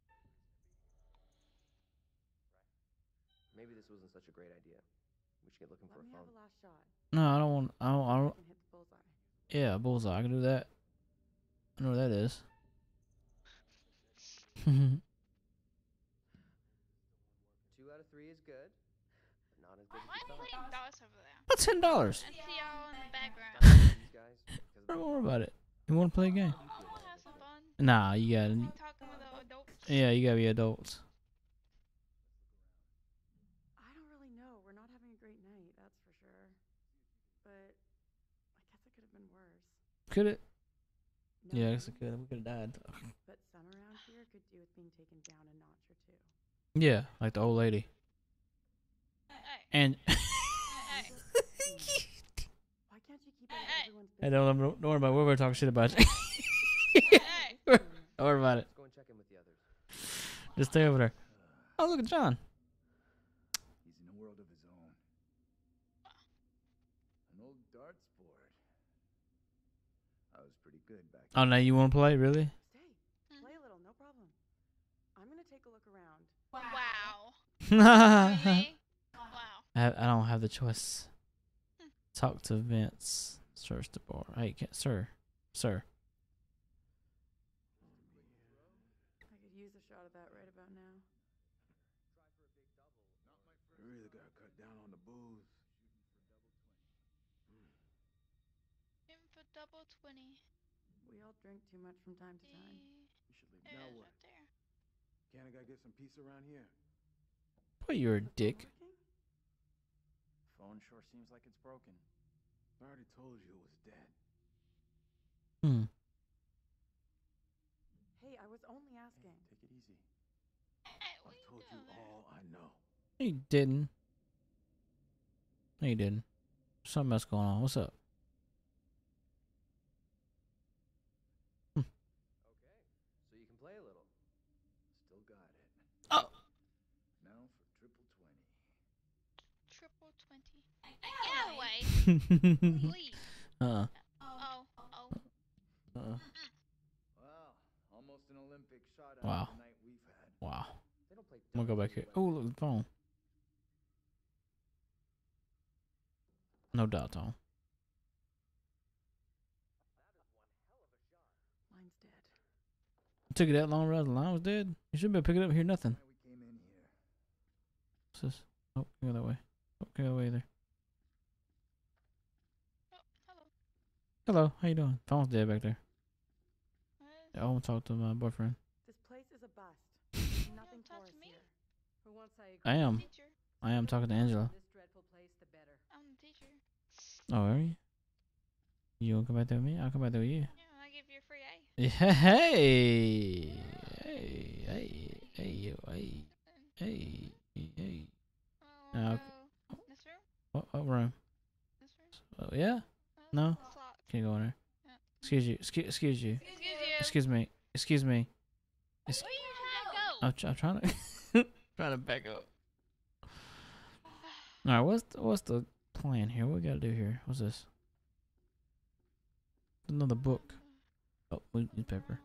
Maybe this wasn't such a great idea. We should get looking for Let a me phone. have a last shot. No, I don't want. I don't. I I don't. can hit the bullseye. Yeah, bullseye. I can do that. I know what that is. Two out of three is good. But not as good Why as are you you thought. playing DOS over there? What's ten dollars? And see y'all in the background. These guys, because of Don't the- worry about it. You want to play a game? I want to have some fun. Nah, you got. I'm talking with the adults. Yeah, you gotta be adults. I don't really know. We're not having a great night, that's for sure. But I guess it could have been worse. Could it? No Yeah, I guess it kidding, could. We could have died. But some around here could do with being taken down a notch or two. Yeah, like the old lady. Hey, And hey, Why can't you keep out of Hey. everyone's hey, business? don't, don't worry about it. We're gonna talk shit about you. hey. Don't worry about it. Let's go and check in with the others. Just stay over there. Oh, look at John. He's in a world of his own. An old darts board. I was pretty good back Oh, now you want to play? Really? Stay. Play a little, no problem. I'm gonna take a look around. Wow. I, Really? Wow. have, I don't have the choice. Talk to Vince. Search the bar. Hey, can, sir, sir. I could use a shot of that right about now. We really gotta cut down on the booze. In for double twenty. We all drink too much from time to time. We should leave. There Now it is what? right there. Can't I gotta get some peace around here? Boy, you're a dick. Phone sure seems like it's broken. I already told you it was dead. Hmm. Hey, I was only asking. Hey, take it easy. Hey, what I you told you doing there? all I know. He didn't. No, he didn't. Something else going on. What's up? Hmm. Okay, so you can play a little. Still got it. Oh. Now for triple twenty. Triple twenty. Get away. Leave. Uh. Oh, oh. Uh. Wow, almost an Olympic shot out Wow. of the night we've had. Wow. They don't play I'm gonna go doubles back here. anyway. Oh, look, the phone. No doubt, Tom. Line's dead. It took you that long to realize the line was dead? You should be able to pick it up and hear nothing. Why we came in here. What's this? Oh, go that way. Oh, go that way there. Oh, hello. Hello, how you doing? Phone's dead back there. What is Yeah, I want to talk to my boyfriend. This place is a bust. Nothing talk for to us me? here. For once I agree. I am. teacher? I am talking to Angela. This dreadful place, the better. I'm the teacher. Oh, are you? You want to come back there with me? I'll come back there with you. Yeah, I give you a free A. Yeah, hey, hey, hey, hey, yo, hey, hey, hey. Oh, Uh, go. This room? What, what room? This room? Oh, yeah? Oh, No? it's locked. Can't go in there. Yeah. Excuse you. Excuse, excuse you. Excuse you. Excuse me. Excuse me. Where Ex- are you trying to go? I'm, tr- I'm trying to trying to back up. All right, what's the, what's the plan here? What we gotta do here? What's this? Another book. Oh, newspaper.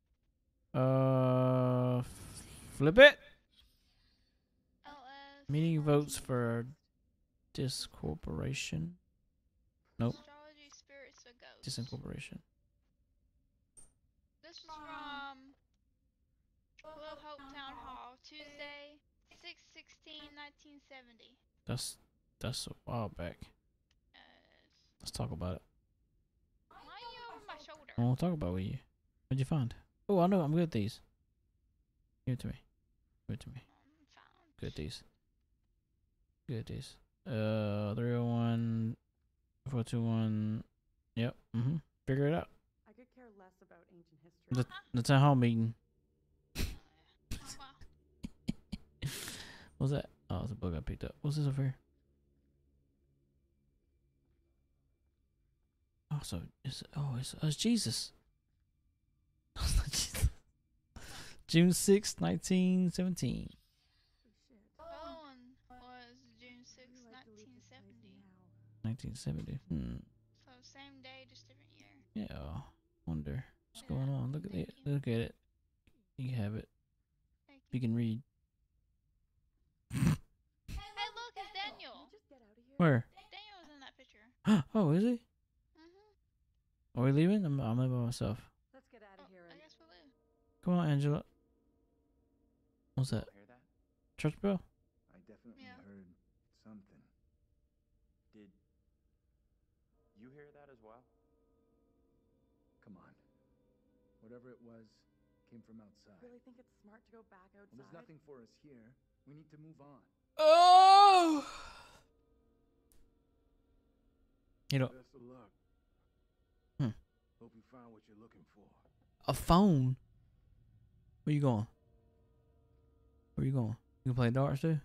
Uh, flip it. L S. Meeting votes for discorporation. Nope. Astrology, spirits, or ghosts. Disincorporation. This was from Little Hope Town Hall, Tuesday, six sixteen nineteen seventy. That's that's a while back. Uh, Let's talk about it. why are you over my shoulder? I want to talk about it with you. What'd you find? Oh, I know. I'm good at these. Give it to me. Give it to me. Um, found. Good at these. Good at these. Uh, three oh one, four two one. Yep. Mm-hmm. Figure it out. I could care less about ancient history. The, the town hall meeting. Oh, wow. What's that? Oh, it's a book I picked up. What's this over here? Oh, so it's oh, it's, oh, it's Jesus. June sixth, nineteen seventeen. Owen was June sixth, nineteen seventy. Nineteen seventy. Hmm. So same day, just different year. Yeah. Wonder what's going on. Look at it. Look at it. You have it. Thank You can read. Hey, look, it's Daniel. Just get out of here. Where? Daniel's in that picture. Oh, is he? Mm-hmm. Are we leaving? I'm I'm leaving by myself. Let's get out of Oh, here I and guess we'll leave. Come on, Angela. What's that? Hear that? Church bell? I definitely Yeah. heard something. Did you hear that as well? Come on. Whatever it was came from outside. Really think it's smart to go back outside? Well, there's nothing for us here. We need to move on. Oh! You know, Best of luck. Hmm. Hope you found what you're looking for. a phone. Where you going? Where you going? You can play darts too?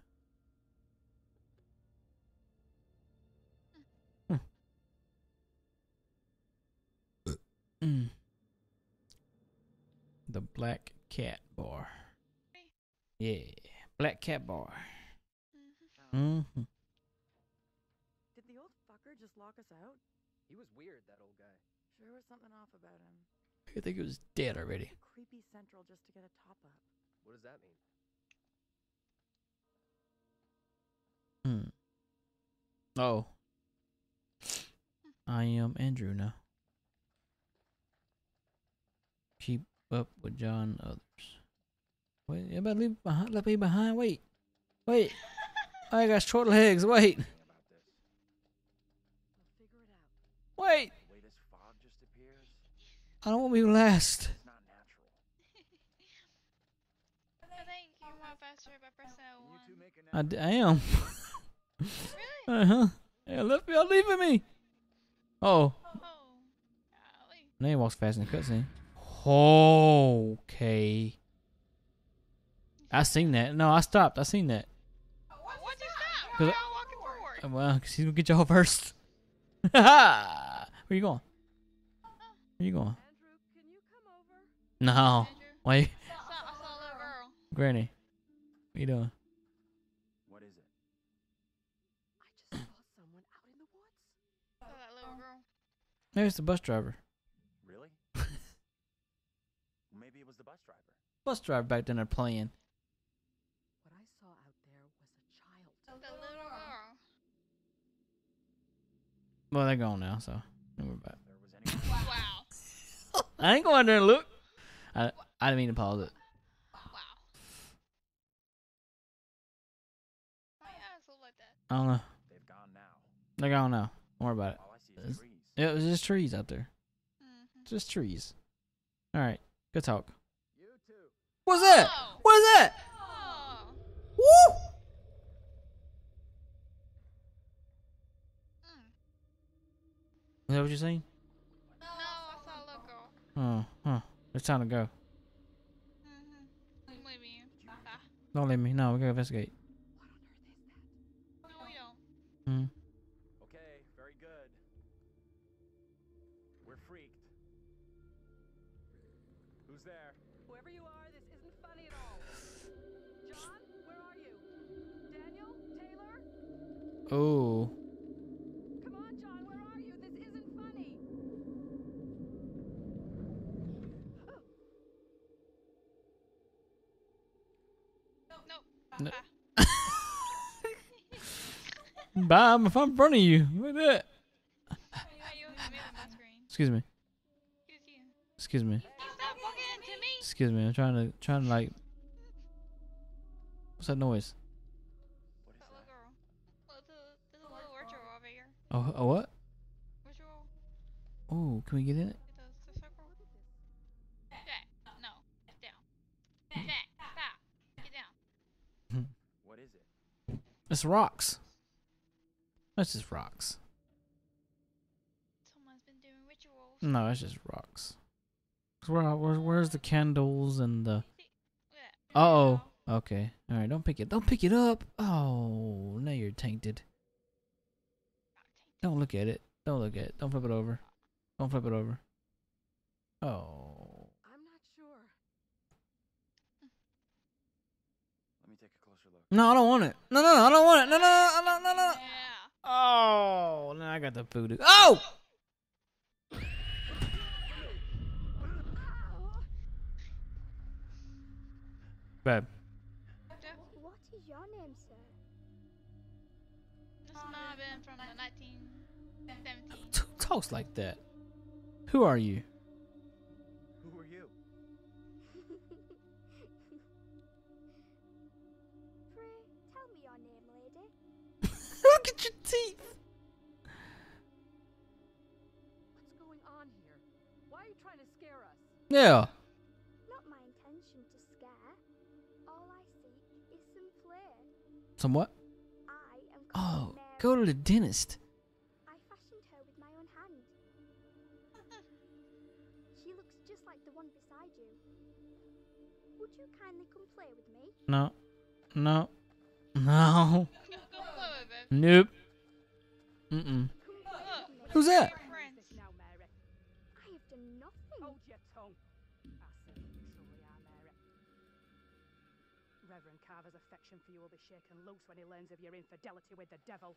Hmm. Mm. The Black Cat Bar. Yeah, Black Cat Bar. Mm-hmm. Did the old fucker just lock us out? He was weird, that old guy. Sure was something off about him. I think it was dead already. A creepy central just to get a top up. What does that mean? Hmm. Oh. I am Andrew now. Keep up with John and others. Wait, everybody leave behind. Left me behind. Wait, wait. I got short legs. Wait, wait. The way this fog just appears, I don't want to be last. it's not natural. I think you're more faster by pressing L one. You two make an I, d- I am. Really? uh huh. Yeah, left me. Y'all leaving me. Oh. Oh, golly. Now he walks fast in the cutscene. Okay. I seen that. No, I stopped. I seen that. What'd you stop? Why Cause are y'all walking forward? Uh, Well, cause he's gonna get y'all first. Where you going? Where you going? Andrew, can you come over? No. Andrew, Wait, I saw, I saw a little girl. Granny. What you doing? What is it? I just saw someone out in the woods. I saw that little girl. Maybe it's the bus driver. Really? Maybe it was the bus driver. Bus driver back then they're playing. What I saw out there was a child. The little girl. Well, they're gone now, so we're back. There was anyone. Wow. I ain't going there and look. I I didn't mean to pause it. Wow. Why your eyes look like that? I don't know. They've gone now. They're gone now. Don't worry about it. All I see is It's- trees. Yeah, it was just trees out there. Mm-hmm. Just trees. All right. Good talk. You two. What's that? Oh. What is that? Oh. Woo! Mm. Is that what you're saying? No, I saw a little girl. Oh, huh. It's time to go. Mm-hmm. I'm leaving you. Ah. Don't leave me. No, we gotta investigate. No, we don't. Hmm. Okay, very good. We're freaked. Who's there? Whoever you are, this isn't funny at all. John, where are you? Daniel? Taylor? Oh. Come on, John, where are you? This isn't funny. Nope. No. Ah. Bye. I'm if I'm in front of you. Look at that. Why you moving my screen? Excuse me. Excuse you. Excuse me. You stop walking into me. Excuse me. I'm trying to trying to like. What's that noise? What is That little that? girl. Look, there's a, there's a little ritual over here. Oh, a what? Ritual. Oh, can we get in it? It does the circle. Jack, no. Get down. Jack, stop. Get down. What is it? It's rocks. That's just rocks. Someone's been doing rituals. No, it's just rocks. 'Cause Where, where, where's the candles and the? See? Yeah. Uh oh. Okay. All right. Don't pick it. Don't pick it up. Oh, now you're tainted. Don't look at it. Don't look at it. Don't flip it over. Don't flip it over. Oh. I'm not sure. Let me take a closer look. No, I don't want it. No, no, no, I don't want it. No, no, no, no, no, no. Yeah. Oh, now I got the voodoo. Oh! Babe. What is your name, sir? This might have been from the nineteen seventeen. Who talks like that? Who are you? Who are you? Pray, tell me your name, lady. Look at your teeth. What's going on here? Why are you trying to scare us? Yeah. Not my intention to scare. All I seek is some play. Somewhat. I am Oh, called Mary. go to the dentist. I fashioned her with my own hand. She looks just like the one beside you. Would you kindly come play with me? No. No. No. Go, go play with it. Nope. Mm-mm. Come play Look. with me. Who's that? Your friends. Now, Mary. I have done nothing. Hold your tongue. I certainly sorry, I'm Mary. Reverend Carver's affection for you will be shaken loose when he learns of your infidelity with the devil.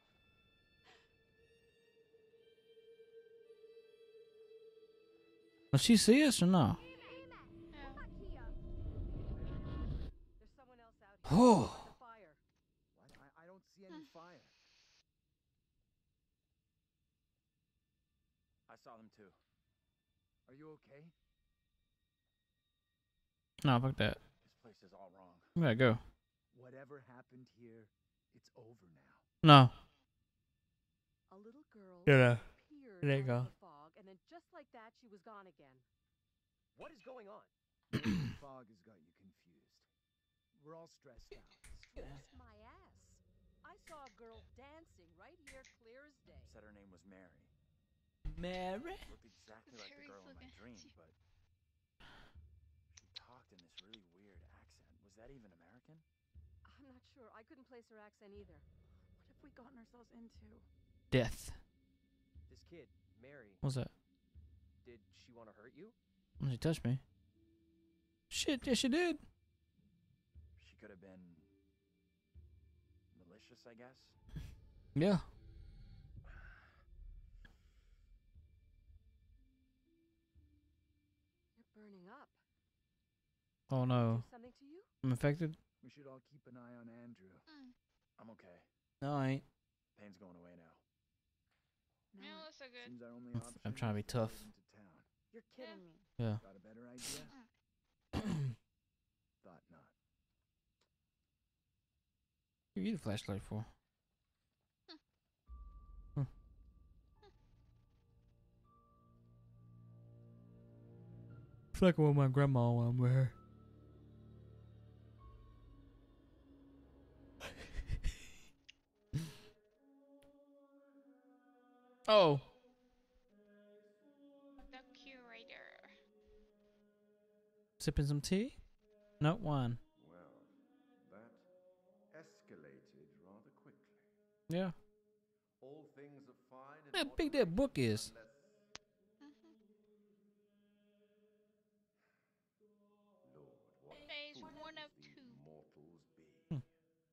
Will she see us or no? Come back here. There's someone else out here. Oh. By the fire. What? I, I don't see any fire. saw them too. Are you okay? No, fuck that. This place is all wrong. We gotta go. Whatever happened here, it's over now. No. A little girl Yeah. appeared There you out go. of the fog, and then just like that, she was gone again. What is going on? The fog has got you confused. We're all stressed out. Stress my ass. I saw a girl dancing right here, clear as day. Said her name was Mary. Mary? Looked exactly like the Very girl in my fucking- dream, but she talked in this really weird accent. Was that even American? I'm not sure. I couldn't place her accent either. What have we gotten ourselves into? Death. This kid, Mary, What's that? did she want to hurt you? She touched me. Shit, yes she did. She could have been malicious, I guess. Yeah. You're burning up. Oh no. Do something to you? I'm infected? We should all keep an eye on Andrew. Mm. I'm okay. No, I ain't. Pain's going away now. No, that's so good. Seems our only I'm, f- option I'm trying to be is to tough. head into town. You're kidding me. Yeah. Got a better idea? Thought not. What you need a flashlight for? Hmm. It's like with my grandma when I'm with her. Oh. The curator. Sipping some tea? No, wine. Well, that escalated rather quickly. Yeah. All things are fine. in How big that book is. unless- Lord, what Phase fools one of these two. mortals be. Hmm.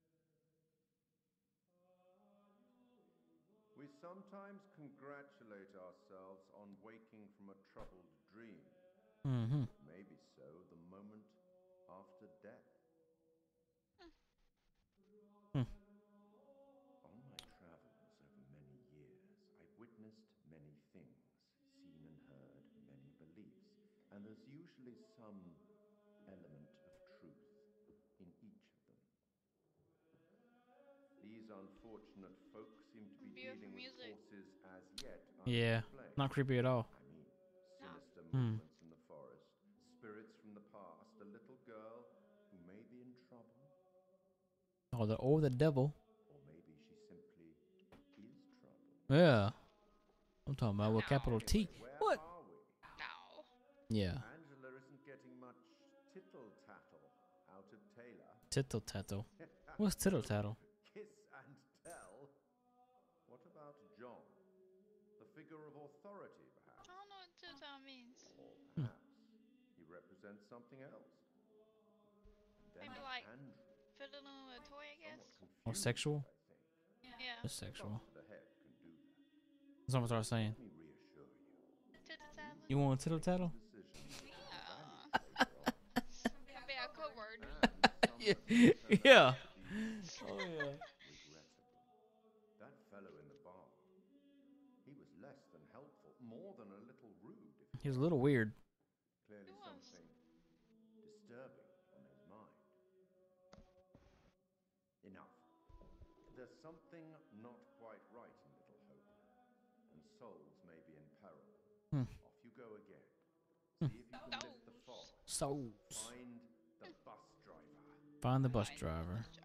We sometimes congratulate ourselves on waking from a troubled dream. Mm-hmm. Maybe so the moment after death. Hmm. On my travels over many years, I've witnessed many things, seen and heard many beliefs, and there's usually some element of truth in each of them. These unfortunate folk seem to be Beautiful dealing with music. forces as yet Yeah. unexplained. Not creepy at all. I mean, sinister Hmm. movements in the forest, spirits from the past, a little girl who may be in trouble, Oh, the or the devil. or maybe she simply is trouble. Yeah. I'm talking about with capital T. Anyway, where What? are we? No. Yeah. Angela isn't getting much tittle-tattle out of Taylor. Tittle tattle. What's tittle tattle? Kiss and tell. What about John? The figure of authority, I perhaps? don't know what two-tone means. Or perhaps he represents something else. And then Maybe like Andrew, fiddling with a toy, I guess. somewhat Or confused, sexual? I think. Yeah. It's sexual. Thought to the head can do that. That's what I was saying. Let me reassure you. Tittle-tattle. You want tittle tattle? Decisions Yeah. Can be a code word. Yeah. Oh yeah. Regrettable. That fellow in the bar, he was less than helpful, more than a little rude. If He was a little weird. clearly He was. something disturbing on his mind. Enough. There's something not quite right in Little Hope, and souls may be in peril. Hmm. Off you go again. See if you can lift the fog. Souls. Find the bus driver. Find the bus Find driver. bus